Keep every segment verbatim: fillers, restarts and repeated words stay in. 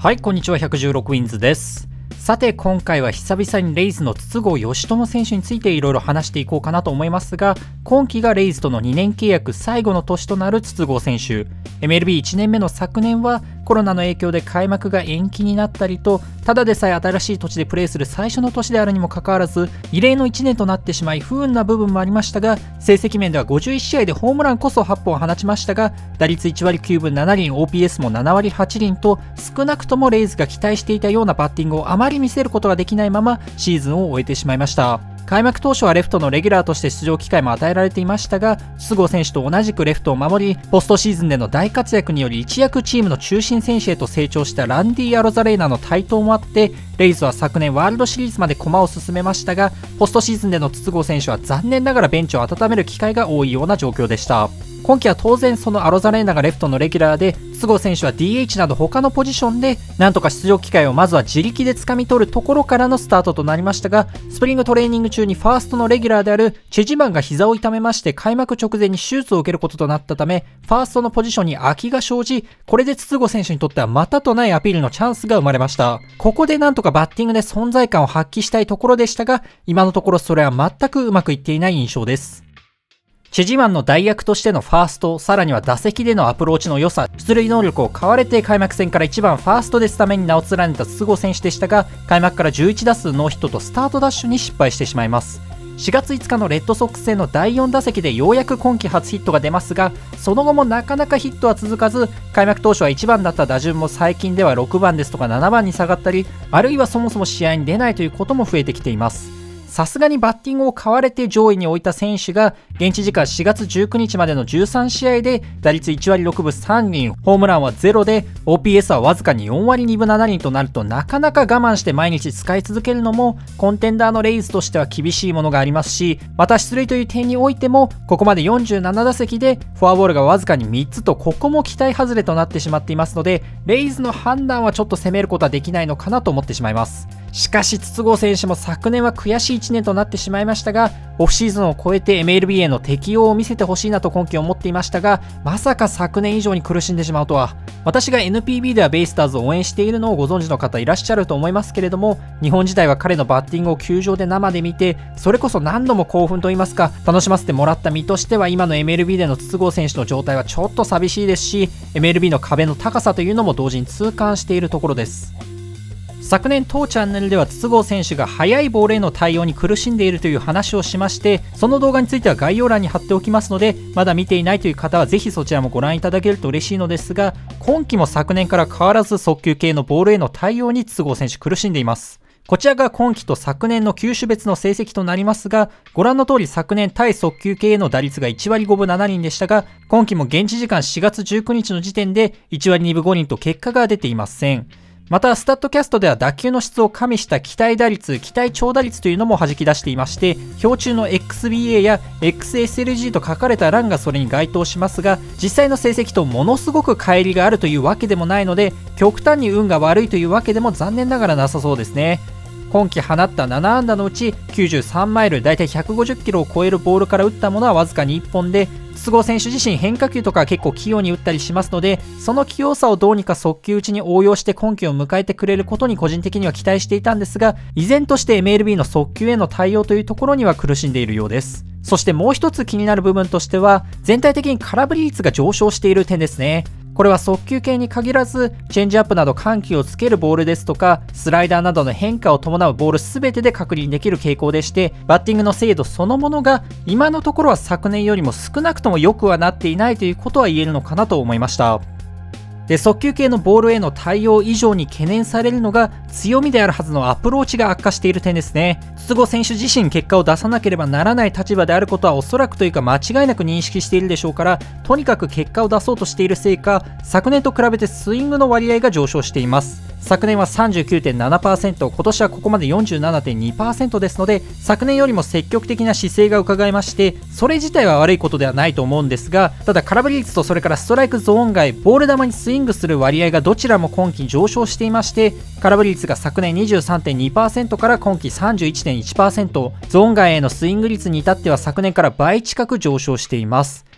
はい、こんにちは。ひゃくじゅうろくウィンズです。さて、今回は久々にレイズの筒香嘉智選手についていろいろ話していこうかなと思いますが、今季がレイズとのにねん契約最後の年となる筒香選手、エムエルビーいち 年目の昨年はコロナの影響で開幕が延期になったりと、ただでさえ新しい土地でプレーする最初の年であるにもかかわらず、異例のいちねんとなってしまい不運な部分もありましたが、成績面ではごじゅういち試合でホームランこそはっぽん放ちましたが、打率いちわりきゅうぶななりん、オーピーエス もななわりはちりんと、少なくともレイズが期待していたようなバッティングをあまり見せることができないままシーズンを終えてしまいました。開幕当初はレフトのレギュラーとして出場機会も与えられていましたが、筒香選手と同じくレフトを守り、ポストシーズンでの大活躍により一躍チームの中心選手へと成長したランディ・アロザレーナの台頭もあって、レイズは昨年ワールドシリーズまで駒を進めましたが、ポストシーズンでの筒香選手は残念ながらベンチを温める機会が多いような状況でした。今季は当然そのアロザレーナがレフトのレギュラーで、筒香選手は ディーエイチ など他のポジションでなんとか出場機会をまずは自力で掴み取るところからのスタートとなりましたが、スプリングトレーニング中にファーストのレギュラーであるチェジマンが膝を痛めまして開幕直前に手術を受けることとなったため、ファーストのポジションに空きが生じ、これで筒香選手にとってはまたとないアピールのチャンスが生まれました。ここでなんとかバッティングで存在感を発揮したいところでしたが、今のところそれは全くうまくいっていない印象です。チェジマンの代役としてのファースト、さらには打席でのアプローチの良さ、出塁能力を買われて開幕戦からいちばんファーストでスタメンに名を連ねた筒香選手でしたが、開幕からじゅういちだすうノーヒットとスタートダッシュに失敗してしまいます。しがついつかのレッドソックス戦のだいよん打席でようやく今季初ヒットが出ますが、その後もなかなかヒットは続かず、開幕当初はいちばんだった打順も最近ではろくばんですとかななばんに下がったり、あるいはそもそも試合に出ないということも増えてきています。さすがにバッティングを買われて上位に置いた選手が現地時間しがつじゅうくにちまでのじゅうさんしあいで打率いちわりろくぶさんりん、ホームランはゼロで オーピーエス はわずかによんわりにぶななりんとなると、なかなか我慢して毎日使い続けるのもコンテンダーのレイズとしては厳しいものがありますし、また出塁という点においてもここまでよんじゅうななだせきでフォアボールがわずかにみっつと、ここも期待外れとなってしまっていますので、レイズの判断はちょっと責めることはできないのかなと思ってしまいます。しかし筒香選手も昨年は悔しいいちねんとなってしまいましたが、オフシーズンを超えて エムエルビー への適応を見せてほしいなと今季思っていましたが、まさか昨年以上に苦しんでしまうとは。私が エヌピービー ではベイスターズを応援しているのをご存知の方いらっしゃると思いますけれども、日本時代は彼のバッティングを球場で生で見て、それこそ何度も興奮といいますか楽しませてもらった身としては、今の エムエルビー での筒香選手の状態はちょっと寂しいですし、 エムエルビー の壁の高さというのも同時に痛感しているところです。昨年当チャンネルでは筒香選手が速いボールへの対応に苦しんでいるという話をしまして、その動画については概要欄に貼っておきますので、まだ見ていないという方はぜひそちらもご覧いただけると嬉しいのですが、今季も昨年から変わらず速球系のボールへの対応に筒香選手苦しんでいます。こちらが今季と昨年の球種別の成績となりますが、ご覧の通り昨年対速球系への打率がいちわりごぶななりんでしたが、今季も現地時間しがつじゅうくにちの時点でいちわりにぶごりんと結果が出ていません。またスタッドキャストでは打球の質を加味した期待打率、期待長打率というのも弾き出していまして、表中の エックスビーエー や エックスエスエルジー と書かれた欄がそれに該当しますが、実際の成績とものすごく乖離があるというわけでもないので、極端に運が悪いというわけでも残念ながらなさそうですね。今季放ったななあんだのうちきゅうじゅうさんマイル、だいたいひゃくごじゅっキロを超えるボールから打ったものはわずかにいっぽんで、筒香選手自身変化球とか結構器用に打ったりしますので、その器用さをどうにか速球打ちに応用して今季を迎えてくれることに個人的には期待していたんですが、依然として エムエルビー の速球への対応というところには苦しんでいるようです。そしてもう一つ気になる部分としては、全体的に空振り率が上昇している点ですね。これは速球系に限らず、チェンジアップなど緩急をつけるボールですとか、スライダーなどの変化を伴うボール全てで確認できる傾向でして、バッティングの精度そのものが今のところは昨年よりも少なくとも良くはなっていないということは言えるのかなと思いました。で、速球系のボールへの対応以上に懸念されるのが強みであるはずのアプローチが悪化している点ですね。筒香選手自身結果を出さなければならない立場であることはおそらくというか間違いなく認識しているでしょうから、とにかく結果を出そうとしているせいか、昨年と比べてスイングの割合が上昇しています。昨年は さんじゅうきゅうてんななパーセント、今年はここまで よんじゅうななてんにパーセント ですので、昨年よりも積極的な姿勢が伺えまして、それ自体は悪いことではないと思うんですが、ただ空振り率とそれからストライクゾーン外、ボール球にスイングする割合がどちらも今季上昇していまして、空振り率が昨年 にじゅうさんてんにパーセント から今季 さんじゅういちてんいちパーセント、ゾーン外へのスイング率に至っては昨年から倍近く上昇しています。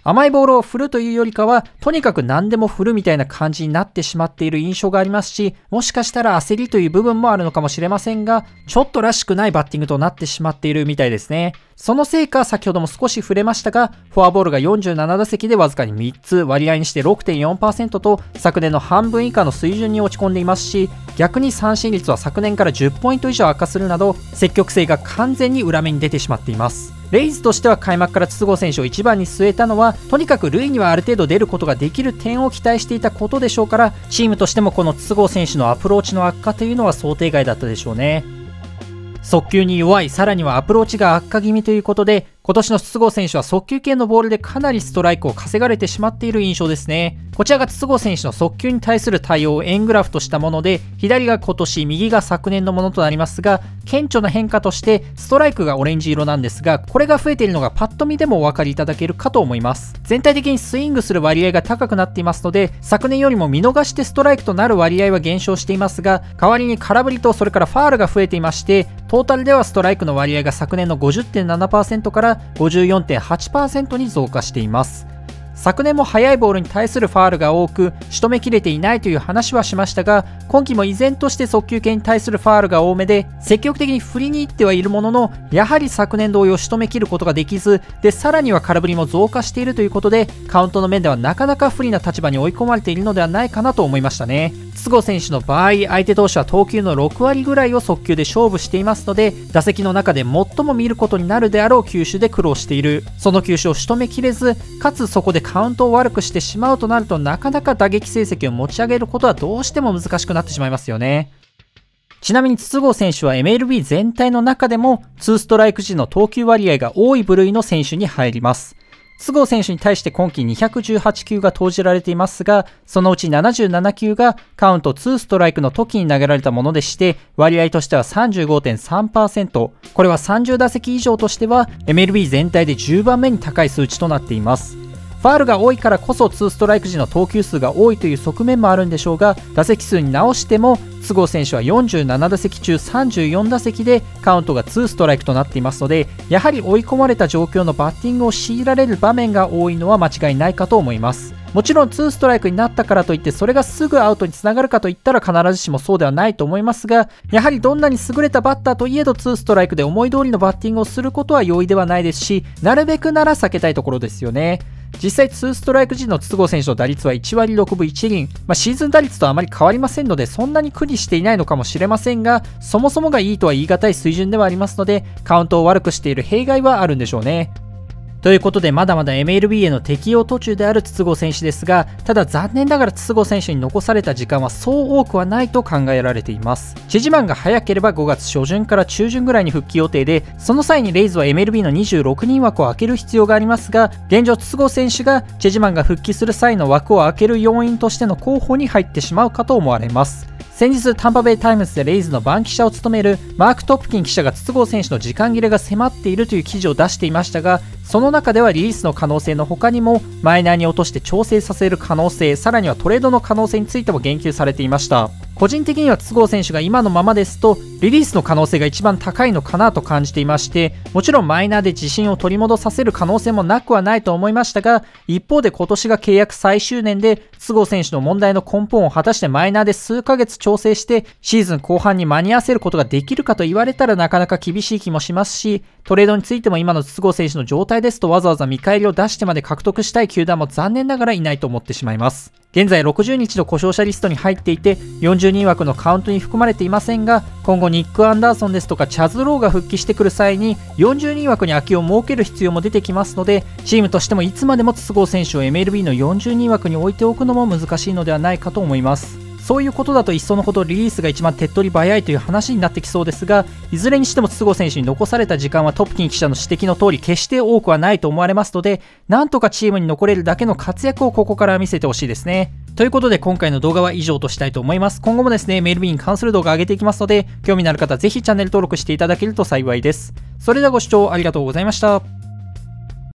甘いボールを振るというよりかは、とにかく何でも振るみたいな感じになってしまっている印象がありますし、もしかしたら焦りという部分もあるのかもしれませんが、ちょっとらしくないバッティングとなってしまっているみたいですね。そのせいか、先ほども少し触れましたが、フォアボールがよんじゅうなな打席でわずかにみっつ、割合にして ろくてんよんパーセント と昨年の半分以下の水準に落ち込んでいますし、逆に三振率は昨年からじゅっポイント以上悪化するなど、積極性が完全に裏目に出てしまっています。レイズとしては開幕から筒香選手をいちばんに据えたのは、とにかく塁にはある程度出ることができる点を期待していたことでしょうから、チームとしてもこの筒香選手のアプローチの悪化というのは想定外だったでしょうね。速球に弱い、さらにはアプローチが悪化気味ということで、今年の筒香選手は速球系のボールでかなりストライクを稼がれてしまっている印象ですね。こちらが筒香選手の速球に対する対応を円グラフとしたもので、左が今年、右が昨年のものとなりますが、顕著な変化としてストライクがオレンジ色なんですが、これが増えているのがパッと見でもお分かりいただけるかと思います。全体的にスイングする割合が高くなっていますので、昨年よりも見逃してストライクとなる割合は減少していますが、代わりに空振りとそれからファールが増えていまして、トータルではストライクの割合が昨年の ごじゅってんななパーセント から ごじゅうよんてんはちパーセント に増加しています。昨年も速いボールに対するファールが多く仕留めきれていないという話はしましたが、今季も依然として速球系に対するファールが多めで積極的に振りに行ってはいるものの、やはり昨年同様仕留めきることができずで、さらには空振りも増加しているということで、カウントの面ではなかなか不利な立場に追い込まれているのではないかなと思いましたね。筒香選手の場合、相手投手は投球のろくわりぐらいを速球で勝負していますので、打席の中で最も見ることになるであろう球種で苦労している。その球種を仕留めきれず、かつそこでカウントを悪くしてしまうとなると、なかなか打撃成績を持ち上げることはどうしても難しくなってしまいますよね。ちなみに筒香選手は エムエルビー 全体の中でもツーストライク時の投球割合が多い部類の選手に入ります。筒香選手に対して今季にひゃくじゅうはちきゅうが投じられていますが、そのうちななじゅうななきゅうがカウントツーストライクの時に投げられたものでして、割合としては さんじゅうごてんさんパーセント、これはさんじゅう打席以上としては エムエルビー 全体でじゅうばんめに高い数値となっています。ファールが多いからこそツーストライク時の投球数が多いという側面もあるんでしょうが、打席数に直しても筒香選手はよんじゅうなな打席中さんじゅうよん打席でカウントがツーストライクとなっていますので、やはり追い込まれた状況のバッティングを強いられる場面が多いのは間違いないかと思います。もちろんツーストライクになったからといってそれがすぐアウトにつながるかといったら必ずしもそうではないと思いますが、やはりどんなに優れたバッターといえどツーストライクで思い通りのバッティングをすることは容易ではないですし、なるべくなら避けたいところですよね。実際ツーストライク時の筒香選手の打率はいちわりろくぶいちりん、まあ、シーズン打率とあまり変わりませんのでそんなに苦にしていないのかもしれませんが、そもそもがいいとは言い難い水準ではありますので、カウントを悪くしている弊害はあるんでしょうね。ということで、まだまだ エムエルビー への適用途中である筒香選手ですが、ただ残念ながら筒香選手に残された時間はそう多くはないと考えられています。チェジマンが早ければごがつしょじゅんから中旬ぐらいに復帰予定で、その際にレイズは エムエルビー のにじゅうろくにん枠を空ける必要がありますが、現状筒香選手がチェジマンが復帰する際の枠を空ける要因としての候補に入ってしまうかと思われます。先日タンパベイタイムズでレイズの番記者を務めるマーク・トップキン記者が筒香選手の時間切れが迫っているという記事を出していましたが、その中ではリリースの可能性の他にもマイナーに落として調整させる可能性、さらにはトレードの可能性についても言及されていました。個人的には筒香選手が今のままですとリリースの可能性が一番高いのかなと感じていまして、もちろんマイナーで自信を取り戻させる可能性もなくはないと思いましたが、一方で今年が契約最終年で筒香選手の問題の根本を果たしてマイナーで数ヶ月調整してシーズン後半に間に合わせることができるかと言われたらなかなか厳しい気もしますし、トレードについても今の筒香選手の状態ですとわざわざ見返りを出してまで獲得したい球団も残念ながらいないと思ってしまいます。現在ろくじゅうにちの故障者リストに入っていてよんじゅうにん枠のカウントに含まれていませんが、今後ニック・アンダーソンですとかチャズ・ローが復帰してくる際によんじゅうにん枠に空きを設ける必要も出てきますので、チームとしてもいつまでも筒香選手を エムエルビー のよんじゅうにん枠に置いておくのも難しいのではないかと思います。そういうことだといっそのことリリースが一番手っ取り早いという話になってきそうですが、いずれにしても筒香選手に残された時間はトップキン記者の指摘の通り決して多くはないと思われますので、なんとかチームに残れるだけの活躍をここから見せてほしいですね。ということで今回の動画は以上としたいと思います。今後もですね エムエルビー に関する動画を上げていきますので、興味のある方はぜひチャンネル登録していただけると幸いです。それではご視聴ありがとうございました。